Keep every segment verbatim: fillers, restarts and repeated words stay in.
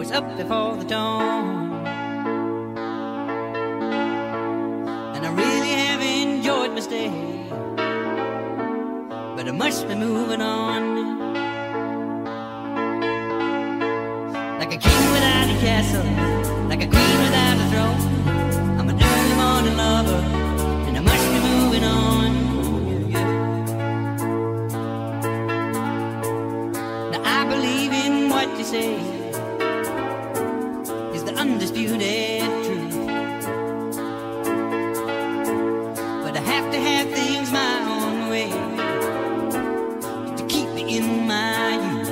was up before the dawn, and I really have enjoyed my stay, but I must be moving on. Like a king without a castle, like a queen without a throne, I'm an early morning lover, and I must be moving on. Yeah, yeah. Now I believe in what you say is the undisputed truth, but I have to have things my own way to keep me in my youth.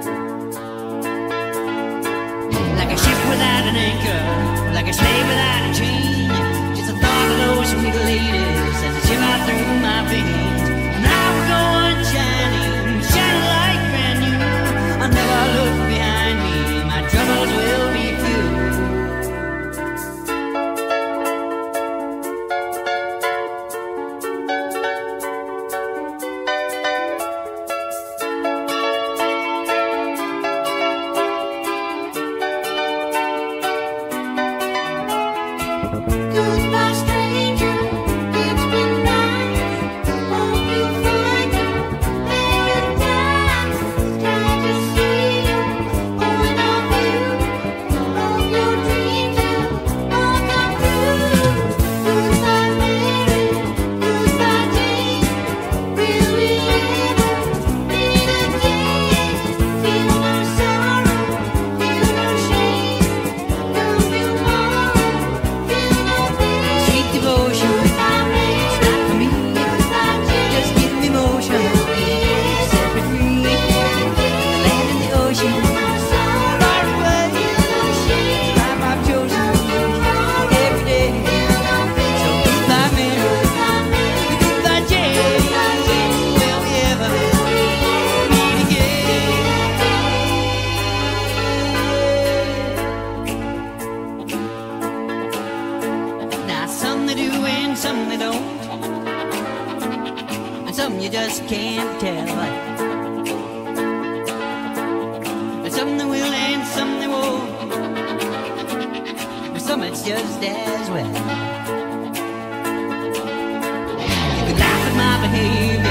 Like a ship without an anchor, like a slave without a chain, just the thought of those sweet ladies as they shiver through my veins. And I will go on shining, shining like brand new. I'll never look behind me, my troubles will be few. Goodbye, stranger, it's been nice. Hope you find your paradise. Glad to see you, point of view. Hope your dreams will all come true. Goodbye, Mary, goodbye, Jane. Will we ever meet again? Feel no sorrow, feel no shame. Come tomorrow, feel no pain. Sweet devotion, Goodbye, Mary, it's not for me. goodbye, Jane. Just give me motion, set me free. The land and the ocean, far away. Life I've chosen every day. So goodbye, Mary, goodbye, Jane. Will we ever meet again? Now some they do and some they don't, and some you just can't tell. And some they will and some they won't, and some it's just as well. You can laugh at my behavior,